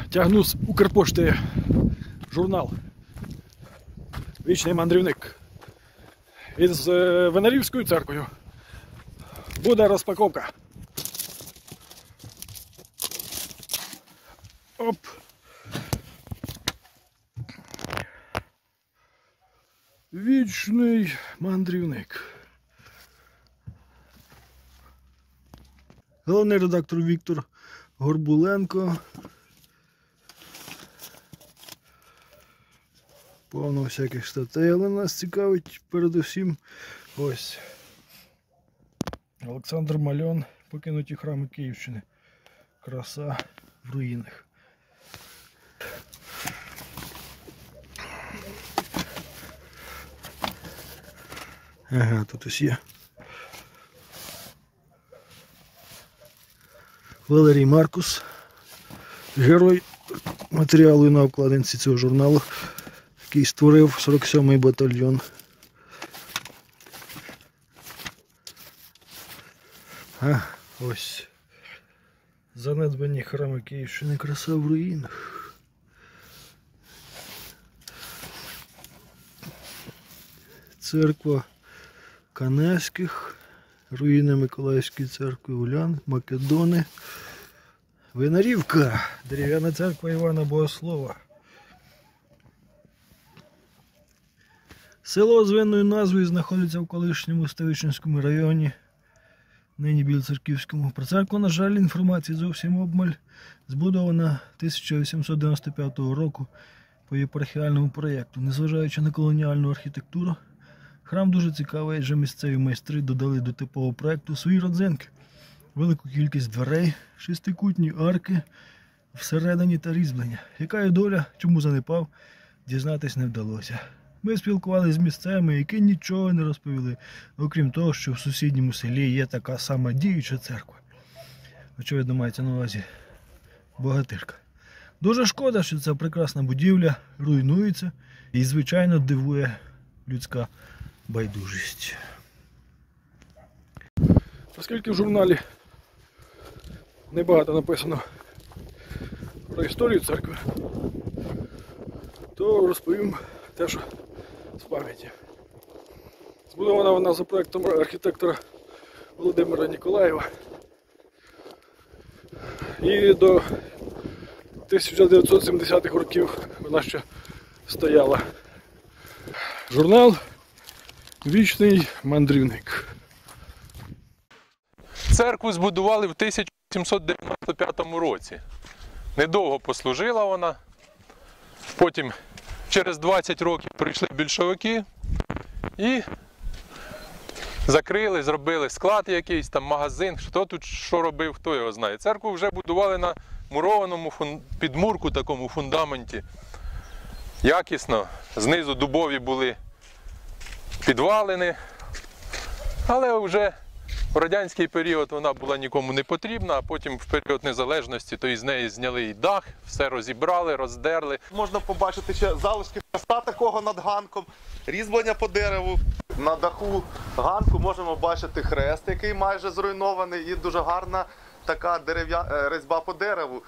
Тягну з Укрпошти журнал «Вічний мандрівник» із Винарівською церквою. Буде розпаковка. Оп. Вічний мандрівник. Головний редактор Віктор Горбуленко. Повно всяких статей, але нас цікавить передусім ось Олександр Мальон, покинуті храми Київщини. Краса в руїнах. Ага, тут ось є. Валерій Маркус, герой матеріалу на обкладинці цього журналу, який створив 47-й батальйон. А, ось. Занедбані храми Київщини, краса в руїнах. Церква Каневських, руїни Миколаївської церкви, Улян, Македони, Винарівка, дерев'яна церква Івана Богослова. Село з винною назвою знаходиться в колишньому Ставичинському районі, нині Білоцерківському. Про церкву, на жаль, інформації зовсім обмаль. Збудована 1895 року по єпархіальному проєкту. Незважаючи на колоніальну архітектуру, храм дуже цікавий, адже місцеві майстри додали до типового проєкту свої родзинки. Велику кількість дверей, шестикутні арки всередині та різьблення. Яка є доля, чому занепав, дізнатись не вдалося. Ми спілкувалися з місцевими, які нічого не розповіли, окрім того, що в сусідньому селі є така сама діюча церква. Очевидно, мається на увазі Богатирка. Дуже шкода, що ця прекрасна будівля руйнується і, звичайно, дивує людська байдужість. Оскільки в журналі небагато написано про історію церкви, то розповім те, що з пам'яті. Збудована вона за проєктом архітектора Володимира Ніколаєва. І до 1970-х років вона ще стояла. Журнал «Вічний мандрівник». Церкву збудували в 1795 році. Недовго послужила вона. Потім через 20 років прийшли більшовики і закрили, зробили склад якийсь, там магазин. Хто тут що робив, хто його знає. Церкву вже будували на мурованому підмурку, такому фундаменті. Якісно. Знизу дубові були підвалини. Але вже в радянський період вона була нікому не потрібна, а потім в період незалежності, то із неї зняли і дах, все розібрали, роздерли. Можна побачити ще залишки хреста такого над ганком, різьблення по дереву. На даху ганку можемо бачити хрест, який майже зруйнований, і дуже гарна така різьба по дереву.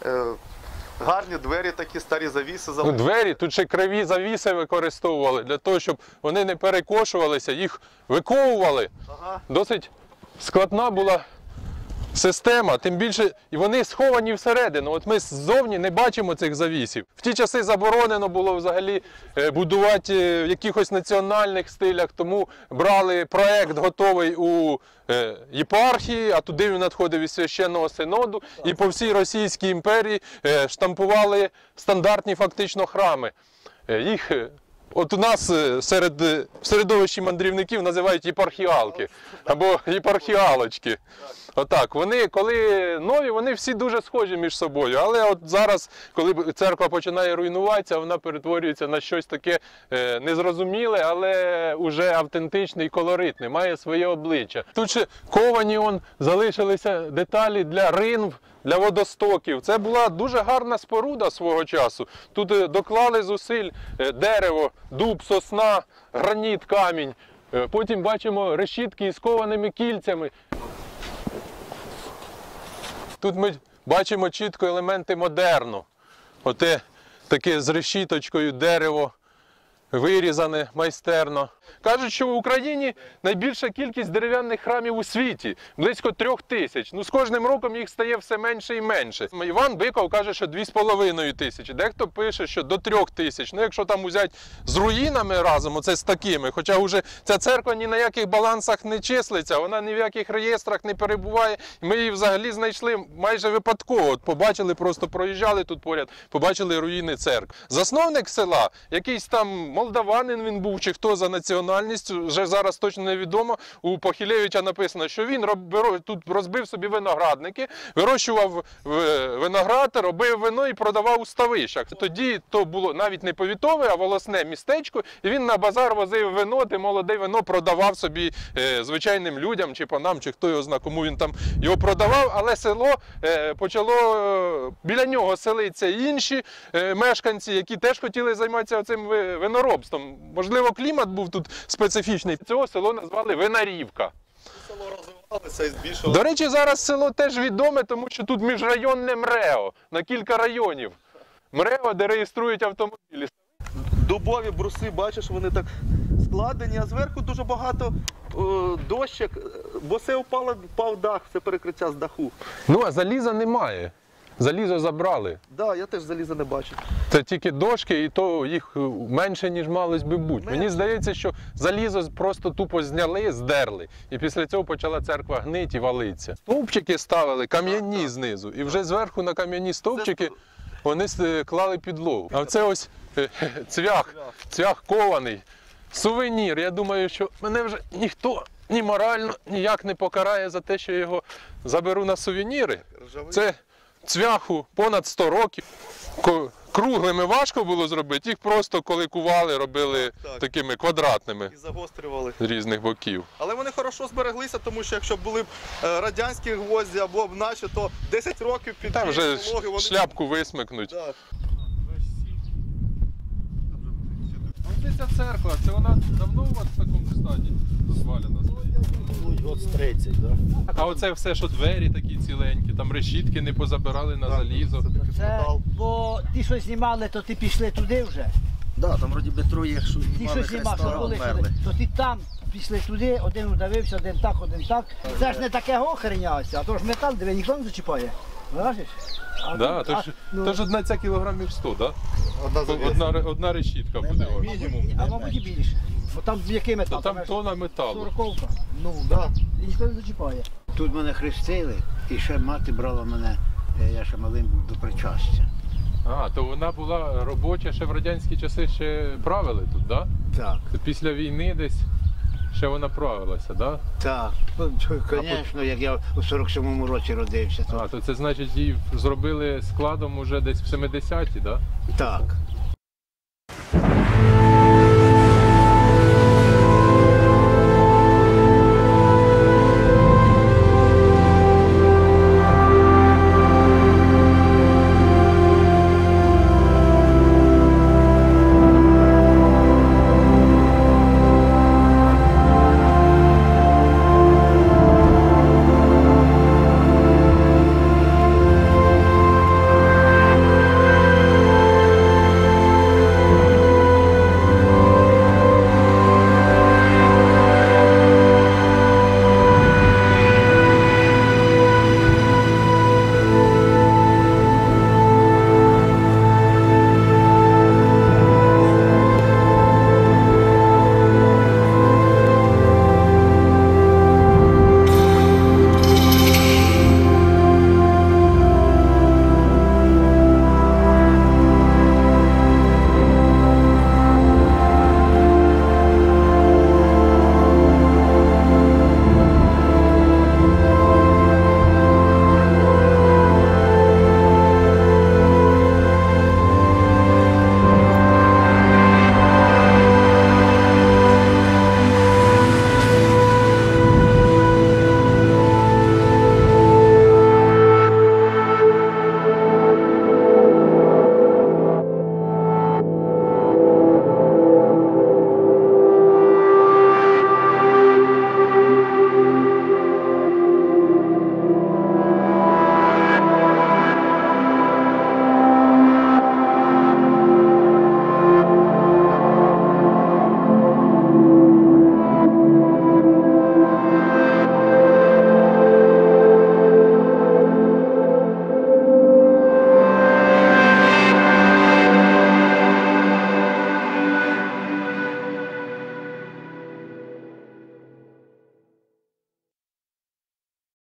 Гарні двері такі, старі завіси. Двері, тут ще криві завіси використовували, для того, щоб вони не перекошувалися, їх виковували. Ага. Досить складна була система, тим більше і вони сховані всередину. От ми ззовні не бачимо цих завісів. В ті часи заборонено було взагалі будувати в якихось національних стилях, тому брали проєкт готовий у єпархії, а туди він надходив із Священного Синоду, і по всій Російській імперії штампували стандартні фактично храми. Їх от у нас в середовищі мандрівників називають єпархіалки або єпархіалочки. Отак, вони, коли нові, вони всі дуже схожі між собою, але от зараз, коли церква починає руйнуватися, вона перетворюється на щось таке незрозуміле, але уже автентичне і колоритне, має своє обличчя. Тут ще ковані залишилися деталі для ринв, для водостоків. Це була дуже гарна споруда свого часу. Тут доклали зусиль дерево, дуб, сосна, граніт, камінь. Потім бачимо решітки із кованими кільцями. Тут ми бачимо чітко елементи модерну. Оте таке з решіточкою дерево, вирізане майстерно. Кажуть, що в Україні найбільша кількість дерев'яних храмів у світі – близько 3000. Ну, з кожним роком їх стає все менше і менше. Іван Биков каже, що 2500. Дехто пише, що до 3000. Ну, якщо там взяти з руїнами разом, оце з такими, хоча вже ця церква ні на яких балансах не числиться, вона ні в яких реєстрах не перебуває. Ми її взагалі знайшли майже випадково. От побачили, просто проїжджали тут поряд, побачили руїни церкви. Засновник села, якийсь там молдаванин він був, чи хто за національністю, вже зараз точно невідомо. У Похилевича написано, що він тут розбив собі виноградники, вирощував виноград, робив вино і продавав у ставищах. Тоді то було навіть не повітове, а волосне містечко, і він на базар возив вино, де молоде вино продавав собі звичайним людям, чи панам, чи хто його знає, кому він там його продавав, але село почало біля нього селитися інші мешканці, які теж хотіли займатися цим виноробством. Можливо, клімат був тут специфічний. Цього село назвали Винарівка. Село розвивалося і збільшилося. До речі, зараз село теж відоме, тому що тут міжрайонне МРЕО на кілька районів. МРЕО, де реєструють автомобілі. Дубові бруси, бачиш, вони так складені, а зверху дуже багато дощок, бо все впав дах, все перекриття з даху. Ну, а заліза немає. Залізо забрали. Так, да, я теж заліза не бачу. Це тільки дошки, і то їх менше, ніж малось би бути. Мені здається, що залізо просто тупо зняли, здерли. І після цього почала церква гнити і валитися. Стовпчики ставили, кам'яні знизу. І вже зверху на кам'яні стовпчики вони клали підлогу. А це ось цвях кований, сувенір. Я думаю, що мене вже ніхто ні морально ніяк не покарає за те, що я його заберу на сувеніри. Це цвяху понад 100 років. Круглими важко було зробити, їх просто коли кували, робили такими квадратними. І загострювали. З різних боків. Але вони хорошо збереглися, тому що якщо були б радянські гвозді або б наші, то 10 років під Там вже пологи вони... шляпку висмикнуть. Да. Оце ця церква, це вона давно у вас в такому стані розвалена? Год з 30, так? А оце все, що двері такі ціленькі, там решітки не позабирали на залізо. Це, бо ті, що знімали, то ти пішли туди вже. Да, там вроді би троє, що Ті, знімали що знімав, що Христа, були, вмерли. то ти там пішли туди, один удавився, один так, один так. Це ж не таке охренялося, а то ж метал, диви, ніхто не зачіпає. Бачиш? Да, то ж одна ця кілограмів 100, да? Одна решітка буде. А мабуть і більше. Бо там який метал? Там тонна металу. 40-ка. Ну, да. І ніхто не зачіпає. Тут мене хрестили, і ще мати брала мене, я ще малим був до причастя. А, то вона була робоча, ще в радянські часи ще правили тут, да? Так. То після війни десь ще вона правилася, да? Так. Звісно, як я у 47-му році родився, А, то то це значить її зробили складом уже десь в 70-ті, да? так.